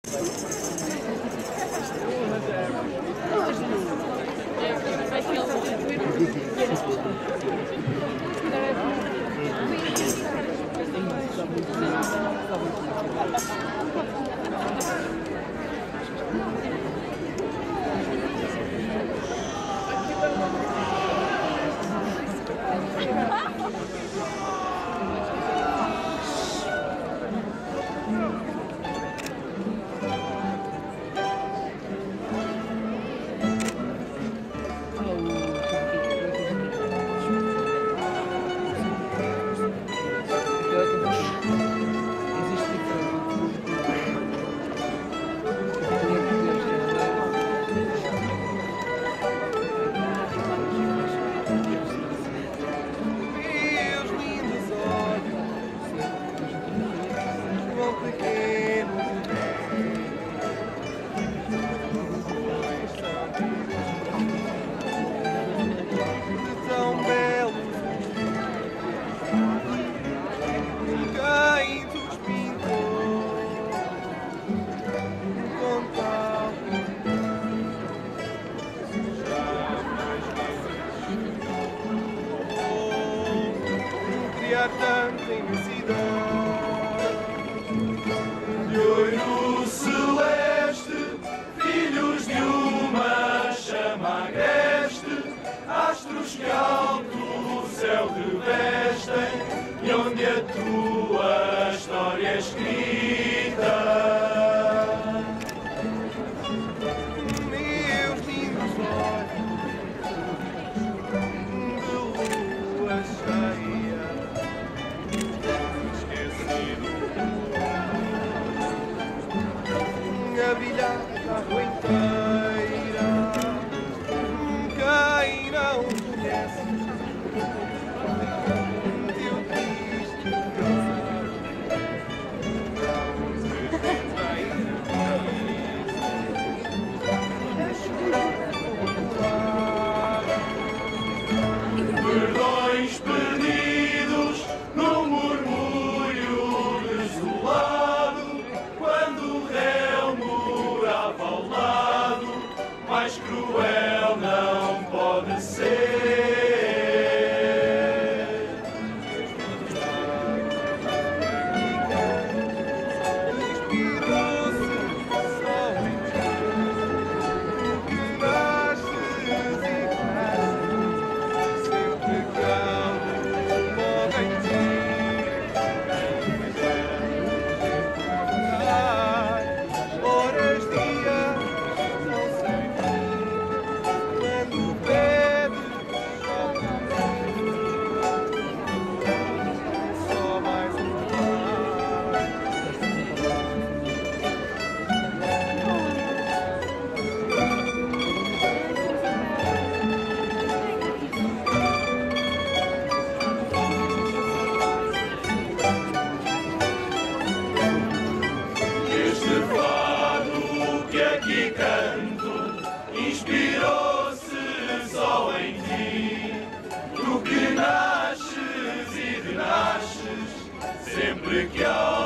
Tanta imensidão de olho celeste, filhos de uma chama agreste, astros que alto o céu revestem, e onde a tua história é escrita. Meus lindos olhos de lua cheia, a brilhar a rua inteira. Quem não conhece teu triste lugar, a chorar popular. Perdões pedidos no murmúrio desolado, quando o réu morava ao lado, mais cruel não pode ser. Inspirou-se só em ti, que nasces e cresces, sempre calmo, morre em ti. Horas, dias, não sei fim, quando pedes, só mais um par. Este fado que aqui canto inspirou-se só em ti. Tu que nasces e renasces sempre que há